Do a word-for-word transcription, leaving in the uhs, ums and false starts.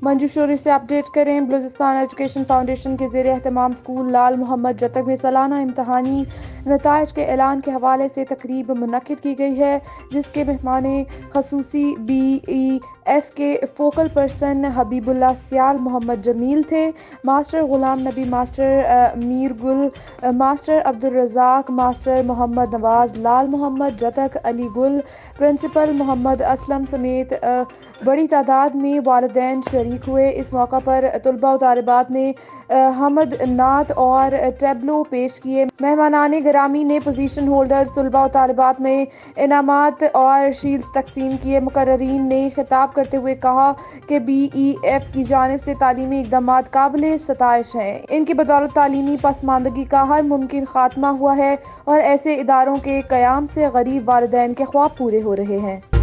منجو شوری سے اپڈیٹ کریں۔ Balochistan education foundation کے زیر اہتمام اسکول لال محمد جتک میں سالانہ امتحانی نتائج کے اعلان کے حوالے سے تقریب منعقد کی گئی ہے، جس کے مہمان خصوصی بی ای ایف کے focal person Habibullah Sial Muhammad Jamil تھے۔ Master Ghulam Nabi, master Mir Gul, master Abdul Razzaq, master Muhammad Nawaz, Lal Muhammad جتک، علی گل، پرنسپل محمد اسلم سمیت بڑی تعداد میں والدین شریک ہوئے۔ اس موقع پر طلباء و طالبات نے حمد نعت اور ٹیبلو پیش کیے۔ مہمانان گرامی نے پوزیشن ہولڈرز، طلباء و طالبات میں انعامات اور شیلڈز تقسیم کیے۔ مقررین نے خطاب کرتے ہوئے کہا کہ بی ای ایف کی جانب سے تعلیمی اقدامات قابل ستائش ہیں۔ ان کی بدولت تعلیمی پسماندگی کا ہر ممکن خاتمہ ہوا ہے اور ایسے اداروں کے قیام سے غریب والدین کے خواب پورے ہو رہے ہیں۔